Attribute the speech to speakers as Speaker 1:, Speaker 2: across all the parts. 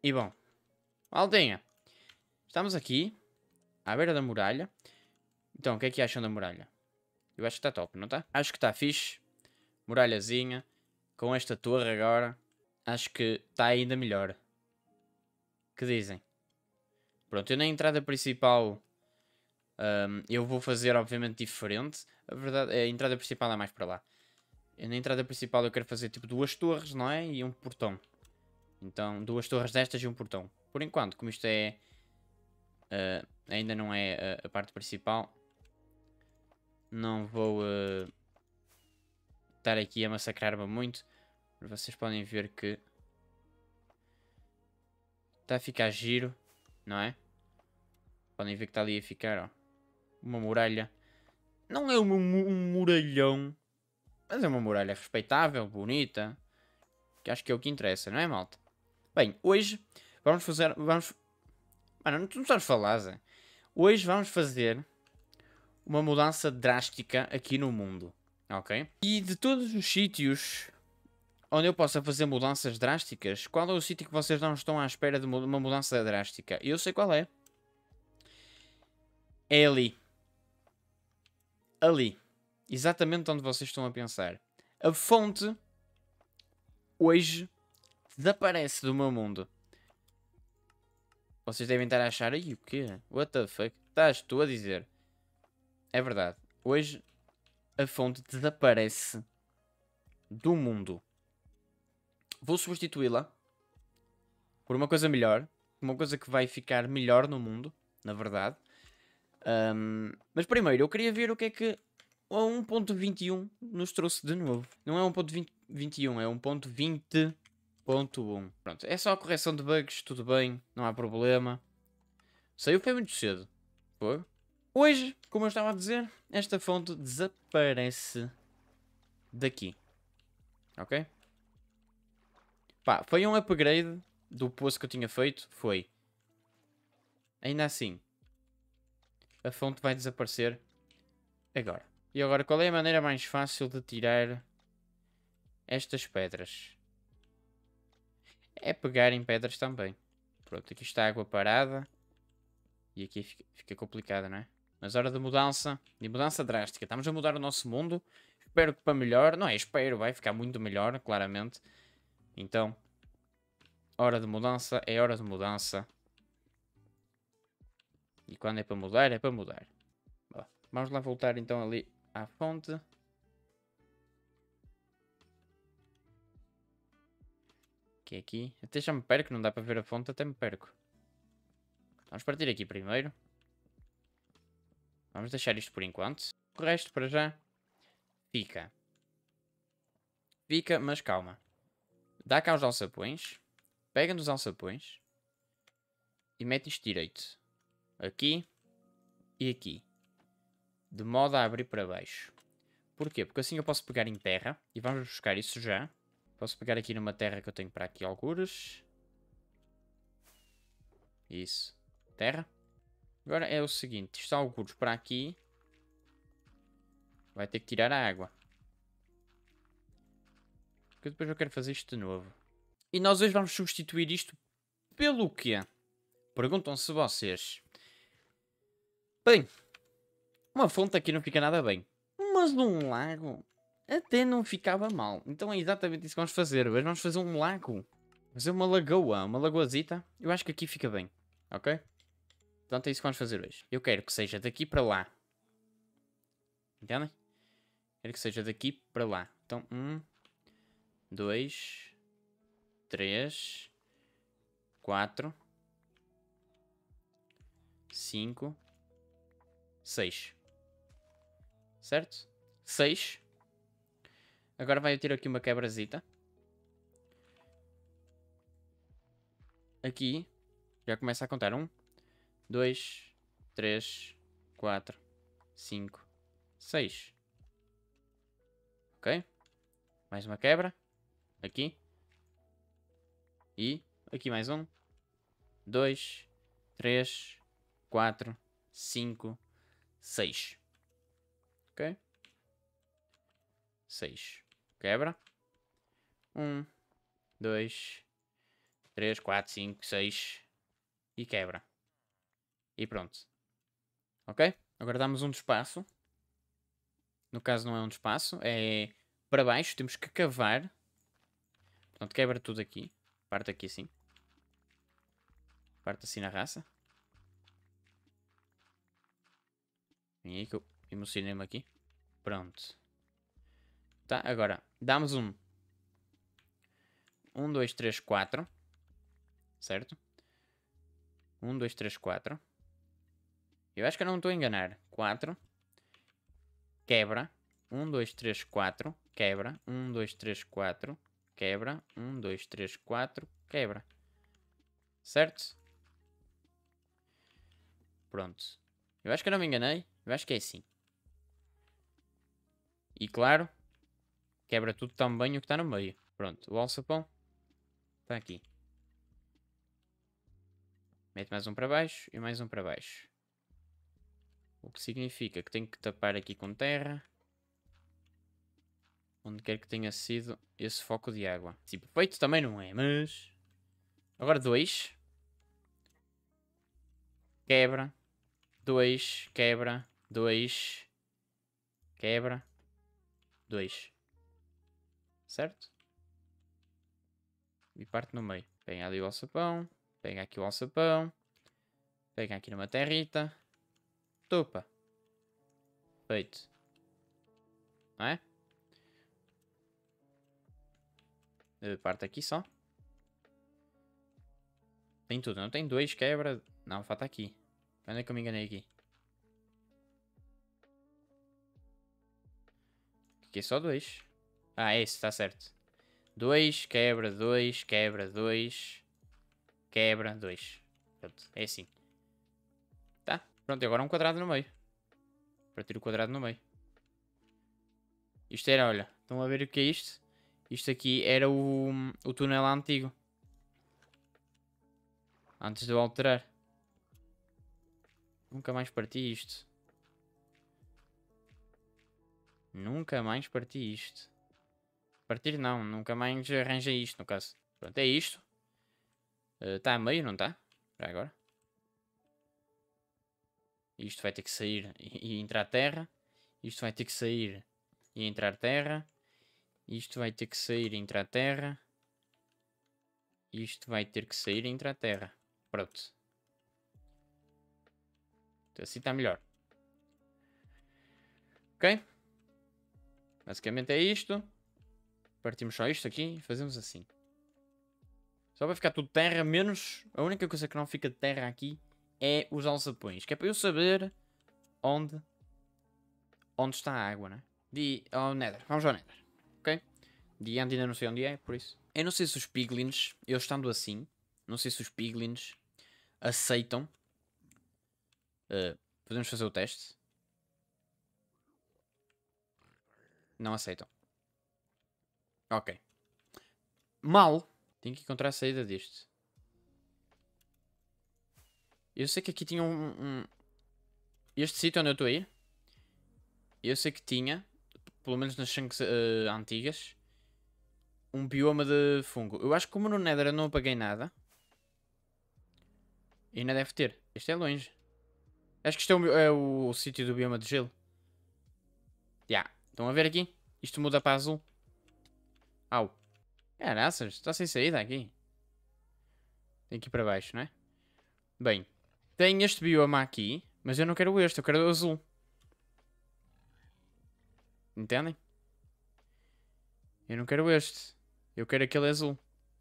Speaker 1: E bom, Aldinha, estamos aqui, à beira da muralha. Então, o que é que acham da muralha? Eu acho que está top, não está? Acho que está fixe. Muralhazinha. Com esta torre agora, acho que está ainda melhor. Que dizem? Pronto, eu na entrada principal eu vou fazer obviamente diferente. A verdade, a entrada principal é mais para lá. Na entrada principal eu quero fazer tipo duas torres, não é? E um portão. Então, duas torres destas e um portão. Por enquanto, como isto é... ainda não é a parte principal, não vou estar aqui a massacrar-me muito. Mas vocês podem ver que está a ficar giro, não é? Podem ver que está ali a ficar, ó, uma muralha. Não é um muralhão, mas é uma muralha respeitável, bonita. Que acho que é o que interessa, não é, malta? Bem, hoje vamos fazer... Mano, tu não sabes falar, Zé. Hoje vamos fazer uma mudança drástica aqui no mundo, ok? E de todos os sítios onde eu possa fazer mudanças drásticas, qual é o sítio que vocês não estão à espera de uma mudança drástica? Eu sei qual é. É ali. Ali. Exatamente onde vocês estão a pensar. A fonte hoje desaparece do meu mundo. Vocês devem estar a achar, aí o quê? What the fuck? Estás tu a dizer? É verdade. Hoje a fonte desaparece do mundo. Vou substituí-la por uma coisa melhor. Uma coisa que vai ficar melhor no mundo, na verdade. Mas primeiro, eu queria ver o que é que a 1.21 nos trouxe de novo. Não é 1.21, é 1.20.1. Pronto, é só a correção de bugs, tudo bem, não há problema. Saiu foi muito cedo. Foi. Hoje, como eu estava a dizer, esta fonte desaparece daqui. Ok? Pá, foi um upgrade do poço que eu tinha feito. Foi. Ainda assim, a fonte vai desaparecer agora. E agora, qual é a maneira mais fácil de tirar estas pedras? É pegar em pedras também. Pronto, aqui está a água parada. E aqui fica complicado, não é? Mas hora de mudança. De mudança drástica. Estamos a mudar o nosso mundo. Espero que para melhor. Não é, espero. Vai ficar muito melhor, claramente. Então, hora de mudança é hora de mudança. E quando é para mudar, é para mudar. Bom, vamos lá voltar então ali à fonte. Que é aqui. Até já me perco, não dá para ver a fonte, até me perco. Vamos partir aqui primeiro. Vamos deixar isto por enquanto. O resto para já fica. Fica, mas calma. Dá cá os alçapões. Pega nos alçapões. E mete isto direito. Aqui e aqui. De modo a abrir para baixo. Porquê? Porque assim eu posso pegar em terra. E vamos buscar isso já. Posso pegar aqui numa terra que eu tenho para aqui algures. Isso. Terra. Agora é o seguinte. Isto há algures para aqui. Vai ter que tirar a água. Porque depois eu quero fazer isto de novo. E nós hoje vamos substituir isto pelo quê? Perguntam-se vocês. Bem, uma fonte aqui não fica nada bem. Mas num lago até não ficava mal. Então é exatamente isso que vamos fazer. Hoje vamos fazer um lago. Fazer uma lagoa, uma lagoazita. Eu acho que aqui fica bem. Ok? Portanto é isso que vamos fazer hoje. Eu quero que seja daqui para lá. Entendem? Quero que seja daqui para lá. Então, 1, 2, 3, 4, 5, 6. Certo? 6. Agora vai eu ter aqui uma quebrazita. Aqui. Já começa a contar. 1, 2, 3, 4, 5, 6. Ok? Mais uma quebra. Aqui. E aqui mais 1, 2, 3, 4, 5, 6. Ok? 6. Quebra. 1, 2, 3, 4, 5, 6. E quebra. E pronto. Ok? Agora damos um de espaço. No caso não é um de espaço. É para baixo. Temos que cavar. Portanto, quebra tudo aqui. Parte aqui assim. Parte assim na raça. Vem aí que eu emocionei-me aqui. Pronto. Tá, agora. Damos um. 1, 2, 3, 4. Certo? 1, 2, 3, 4. Eu acho que eu não estou a enganar. 4. Quebra. 1, 2, 3, 4. Quebra. 1, 2, 3, 4. Quebra. 1, 2, 3, 4. Quebra. Certo? Pronto. Eu acho que eu não me enganei. Eu acho que é assim. E claro, quebra tudo também o que está no meio. Pronto, o alçapão está aqui. Mete mais um para baixo e mais um para baixo. O que significa que tenho que tapar aqui com terra. Onde quer que tenha sido esse foco de água. Sim, perfeito também não é, mas... Agora 2. Quebra. 2. Quebra. 2. Quebra. 2. Certo? E parte no meio. Pega ali o alçapão. Pega aqui o alçapão. Pega aqui numa territa. Topa. Feito. Não é? Parte aqui só. Tem tudo. Não tem 2, quebra. Não, falta aqui. Onde é que eu me enganei aqui? Aqui é só 2. Ah, é esse, está certo. 2, quebra, 2, quebra, 2. Quebra, 2. Pronto, é assim. Tá, pronto, e agora um quadrado no meio. Partir o quadrado no meio. Isto era, olha, estão a ver o que é isto? Isto aqui era o túnel antigo. Antes de eu alterar. Nunca mais parti isto. Nunca mais parti isto. Partir não, nunca mais arranjei isto no caso. Pronto, é isto. Está a meio, não está? Já agora. Isto vai ter que sair e entrar terra. Isto vai ter que sair e entrar terra. Isto vai ter que sair e entrar terra. Isto vai ter que sair e entrar terra. Pronto. Então, assim está melhor. Ok? Basicamente é isto. Partimos só isto aqui e fazemos assim. Só vai ficar tudo terra, menos... A única coisa que não fica de terra aqui é os alçapões. Que é para eu saber onde está a água, né? Ao Nether. Vamos ao Nether. Ok? De ainda não sei onde é, por isso. Eu não sei se os piglins, eu estando assim, não sei se os piglins aceitam. Podemos fazer o teste. Não aceitam. Ok. Mal. Tenho que encontrar a saída disto. Eu sei que aqui tinha este sítio onde eu estou a ir. Eu sei que tinha, pelo menos nas chunks antigas, um bioma de fungo. Eu acho que como no Nether eu não apaguei nada. Ainda deve ter. Este é longe. Acho que isto é o sítio do bioma de gelo. Já. Yeah. Estão a ver aqui? Isto muda para azul. Au. Caraças, está sem saída aqui. Tem que ir para baixo, não é? Bem, tem este bioma aqui, mas eu não quero este, eu quero o azul. Entendem? Eu não quero este. Eu quero aquele azul.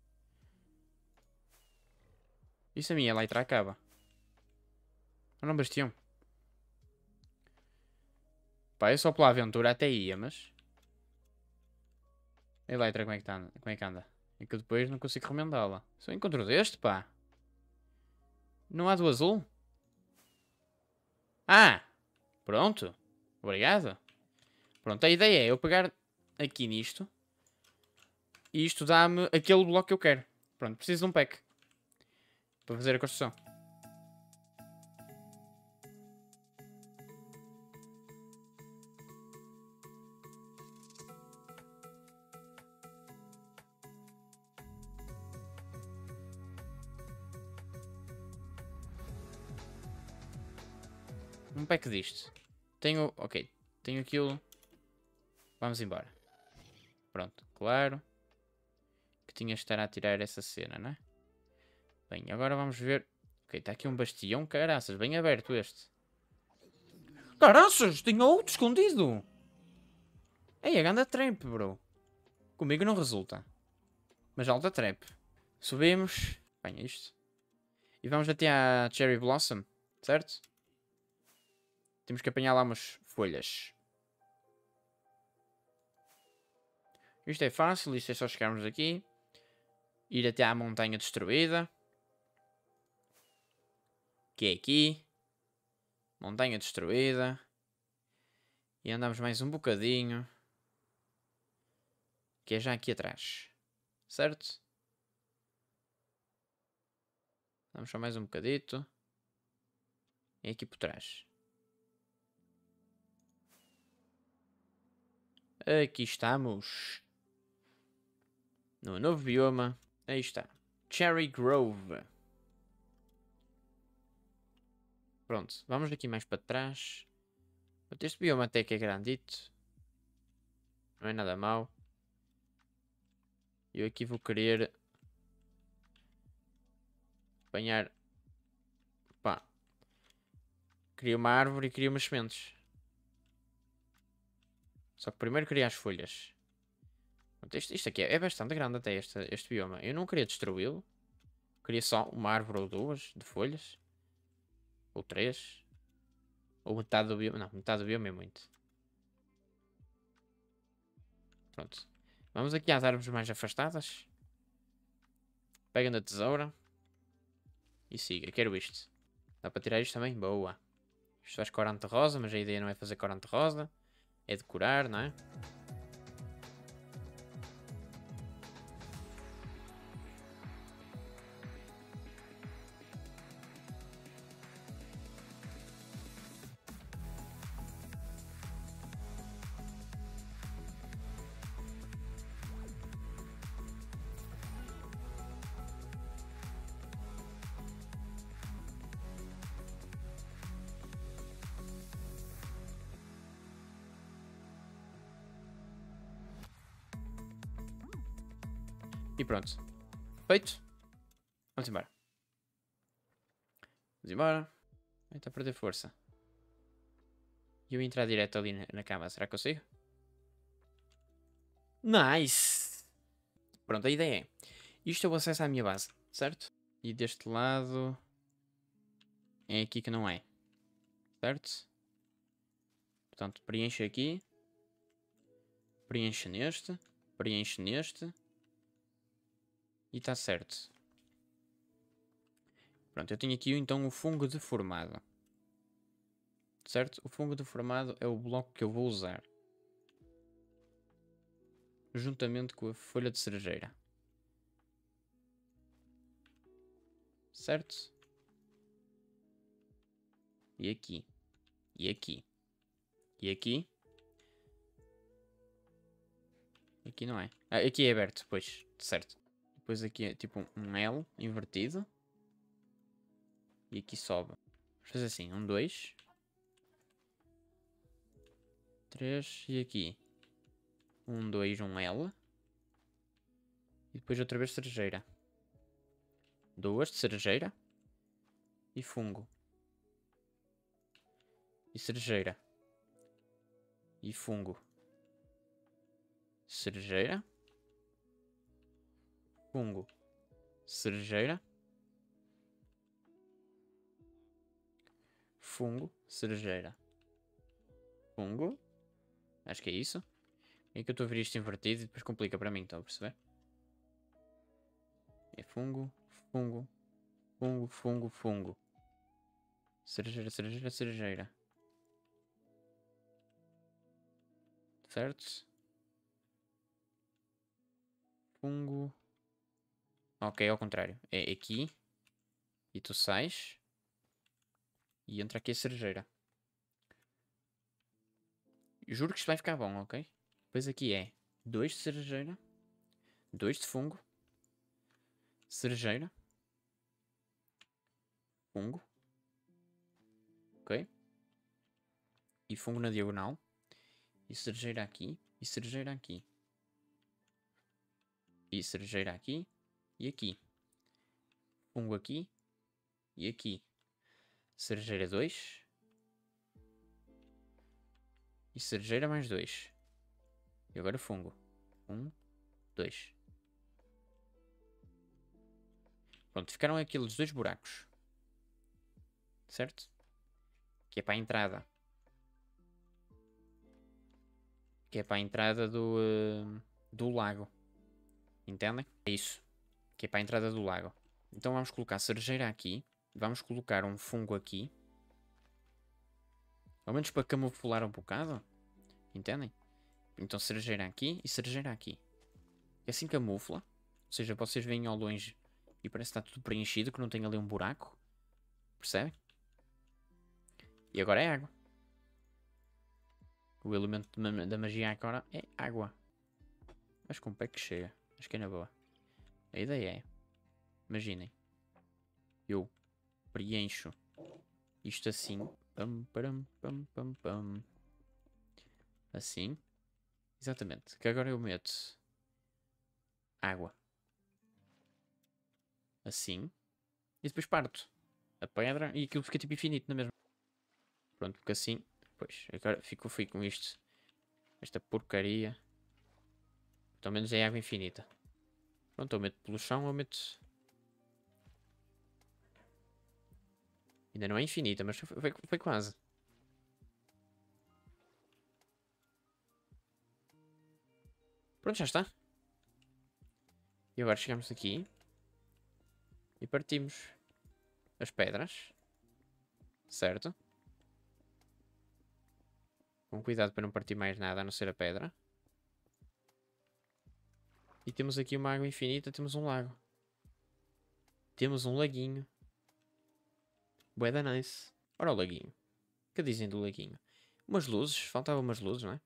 Speaker 1: Isso a minha Elytra acaba. Ou não, bastião? Pá, eu só pela aventura até ia, mas... A Elytra como é que, tá, como é que anda? É que eu depois não consigo remendá-la. Só encontro deste, pá. Não há do azul? Ah! Pronto. Obrigado. Pronto, a ideia é eu pegar aqui nisto. E isto dá-me aquele bloco que eu quero. Pronto, preciso de um pack. Para fazer a construção. Um pack disto. Tenho... Ok. Tenho aquilo. Vamos embora. Pronto. Claro. Que tinha de estar a tirar essa cena, não é? Bem, agora vamos ver. Ok, está aqui um bastião. Caraças, bem aberto este. Caraças, tinha outro escondido. Ei, a ganda trap, bro. Comigo não resulta. Mas alta trap. Subimos. Bem, isto. E vamos até à Cherry Blossom, certo? Temos que apanhar lá umas folhas. Isto é fácil, isto é só chegarmos aqui. Ir até à montanha destruída. Que é aqui. Montanha destruída. E andamos mais um bocadinho. Que é já aqui atrás. Certo? Vamos só mais um bocadito. É aqui por trás. Aqui estamos. No novo bioma. Aí está. Cherry Grove. Pronto. Vamos aqui mais para trás. Este bioma até que é grandito. Não é nada mau. Eu aqui vou querer apanhar. Pá. Queria uma árvore e queria umas sementes. Só que primeiro queria as folhas. Pronto, isto aqui é bastante grande até este bioma. Eu não queria destruí-lo. Queria só uma árvore ou duas de folhas. Ou três. Ou metade do bioma. Não, metade do bioma é muito. Pronto. Vamos aqui às árvores mais afastadas. Pega na tesoura. E siga. Quero isto. Dá para tirar isto também? Boa. Isto faz corante rosa, mas a ideia não é fazer corante rosa. É decorar, não é? E pronto. Feito. Vamos embora. Vamos embora. Está a perder força. E eu entrar direto ali na cama. Será que consigo? Nice! Pronto, a ideia é... Isto é o acesso à minha base, certo? E deste lado... É aqui que não é. Certo? Portanto, preenche aqui. Preenche neste. Preenche neste. E está certo. Pronto, eu tenho aqui então o fungo deformado. Certo? O fungo deformado é o bloco que eu vou usar. Juntamente com a folha de cerejeira. Certo? E aqui. E aqui. E aqui. Aqui não é. Ah, aqui é aberto, pois. Certo. Depois aqui é tipo um L invertido. E aqui sobe. Vamos fazer assim. 1, 2. 3. E aqui. 1, 2, 1 L. E depois outra vez cerejeira. 2 de cerejeira. E fungo. E cerejeira. E fungo. Cerejeira. Fungo. Cerejeira. Fungo. Cerejeira. Fungo. Acho que é isso. É que eu estou a ver isto invertido e depois complica para mim, estão a perceber? É fungo. Fungo. Fungo, fungo, fungo. Cerejeira, cerejeira, cerejeira. Certo? Fungo. Ok, ao contrário. É aqui. E tu sais. E entra aqui a cerejeira. Juro que isto vai ficar bom, ok? Depois aqui é 2 de cerejeira. 2 de fungo. Cerejeira. Fungo. Ok? E fungo na diagonal. E cerejeira aqui. E cerejeira aqui. E cerejeira aqui. E aqui. Fungo aqui. E aqui. Cerejeira 2. E cerejeira mais 2. E agora fungo. 1, 2. Pronto, ficaram aqueles 2 buracos. Certo? Que é para a entrada. Que é para a entrada do lago. Entendem? É isso. Que é para a entrada do lago. Então vamos colocar cerejeira aqui. Vamos colocar um fungo aqui. Ao menos para camuflar um bocado. Entendem? Então cerejeira aqui e cerejeira aqui. E assim camufla. Ou seja, vocês veem ao longe e parece que está tudo preenchido, que não tem ali um buraco. Percebem? E agora é água. O elemento da magia agora é água. Acho que um pé que chega. Acho que é na boa. A ideia é... Imaginem. Eu preencho isto assim. Pam, param, pam, pam, pam. Assim. Exatamente. Que agora eu meto água. Assim. E depois parto a pedra e aquilo fica tipo infinito, não é mesmo? Pronto, porque assim... Pois, agora fico com isto. Esta porcaria. Pelo menos é água infinita. Pronto, eu meto pelo chão, eu meto... Ainda não é infinita, mas foi quase. Pronto, já está. E agora chegamos aqui. E partimos as pedras. Certo? Com cuidado para não partir mais nada a não ser a pedra. E temos aqui uma água infinita, temos um lago. Temos um laguinho. Bué da nice. Ora o laguinho. O que dizem do laguinho? Umas luzes, faltavam umas luzes, não é?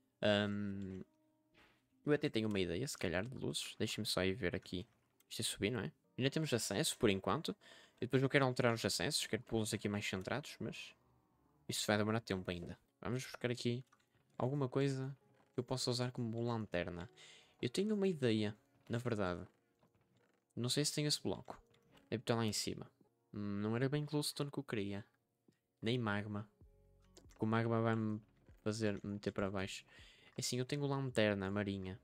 Speaker 1: Eu até tenho uma ideia, se calhar, de luzes. Deixem-me só ir ver aqui. Isto é subir, não é? Ainda temos acesso, por enquanto. E depois eu quero alterar os acessos, quero pô-los aqui mais centrados, mas... Isso vai demorar tempo ainda. Vamos buscar aqui alguma coisa que eu possa usar como lanterna. Eu tenho uma ideia, na verdade. Não sei se tenho esse bloco. Deve estar lá em cima. Não era bem glowstone que eu queria. Nem magma. Porque o magma vai-me fazer meter para baixo. É assim, eu tenho lanterna marinha.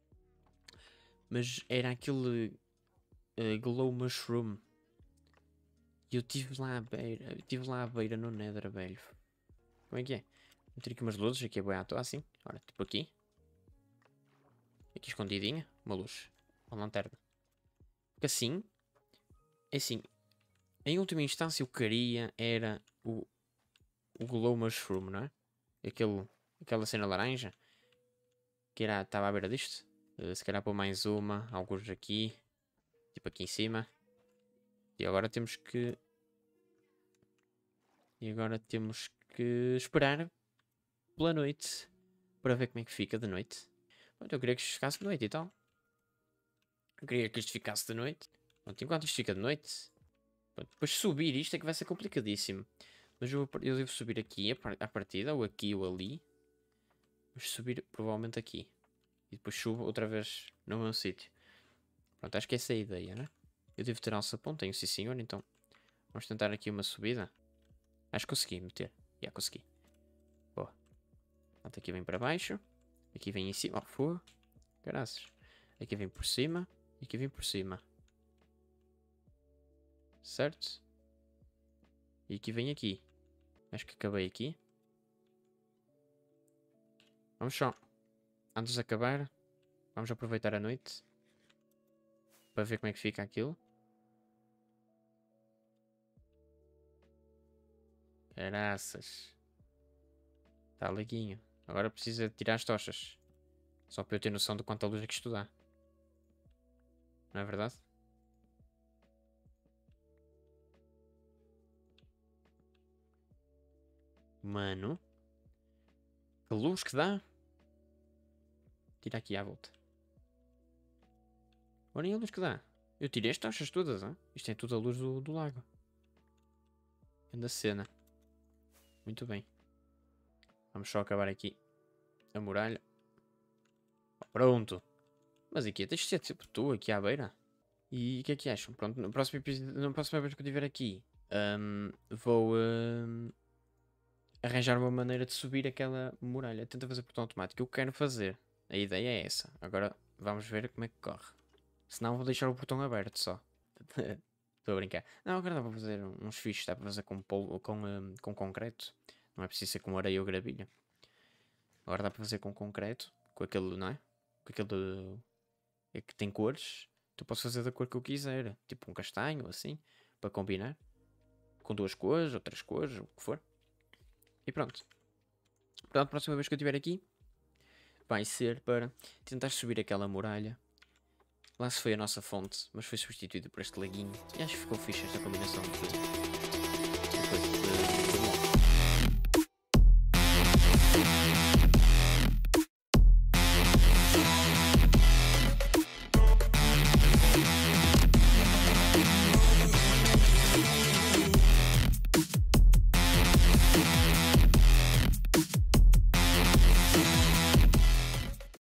Speaker 1: Mas era aquele glow mushroom. E eu estive lá à beira. Estive lá à beira no Nether, velho. Como é que é? Vou ter aqui umas luzes. Aqui é bem à toa assim. Ora, tipo aqui. Aqui escondidinha. Uma luz. Uma lanterna. Porque assim. É assim. Em última instância, o que queria era o glow mushroom, não é? Aquela cena laranja. Que estava à beira disto. Se calhar pôr mais uma. Alguns aqui. Tipo aqui em cima. E agora temos que... esperar pela noite. Para ver como é que fica de noite. Pronto, eu queria que isto ficasse de noite e tal. Eu queria que isto ficasse de noite. Pronto, enquanto isto fica de noite... Pronto, depois subir isto é que vai ser complicadíssimo. Mas eu devo subir aqui à partida. Ou aqui ou ali. Mas subir provavelmente aqui. E depois subo outra vez no mesmo sítio. Pronto, acho que essa é a ideia, né? Eu devo ter alça-ponto, tenho sim senhor, então... Vamos tentar aqui uma subida. Acho que consegui meter. Já consegui. Boa. Pronto, aqui vem para baixo. Aqui vem em cima. Oh, fogo. Graças. Aqui vem por cima. E aqui vem por cima. Certo? E aqui vem aqui. Acho que acabei aqui. Vamos só. Antes de acabar. Vamos aproveitar a noite. Para ver como é que fica aquilo. Graças. Está liguinho. Agora precisa tirar as tochas. Só para eu ter noção de quanta luz é que isto dá. Não é verdade? Mano. Que luz que dá. Tira aqui à volta. Olhem a luz que dá. Eu tirei as tochas todas, hein? Isto é tudo a luz do lago. Anda cena. Muito bem. Vamos só acabar aqui a muralha. Pronto. Mas aqui, tens de ser tipo tu aqui à beira. E o que é que acham? Pronto, no próximo episódio, na próxima vez que eu estiver aqui, vou arranjar uma maneira de subir aquela muralha. Tenta fazer portão automático. Eu quero fazer. A ideia é essa. Agora vamos ver como é que corre. Senão vou deixar o portão aberto só. Estou a brincar. Não, agora dá para fazer uns fichos. Dá para fazer com concreto. Não é preciso ser com areia ou gravilha. Agora dá para fazer com concreto. Com aquele, não é? Com aquele que tem cores. Tu posso fazer da cor que eu quiser. Tipo um castanho assim. Para combinar. Com 2 cores ou 3 cores. O que for. E pronto. Portanto, a próxima vez que eu estiver aqui. Vai ser para tentar subir aquela muralha. Lá se foi a nossa fonte. Mas foi substituído por este laguinho. E acho que ficou fixe esta combinação de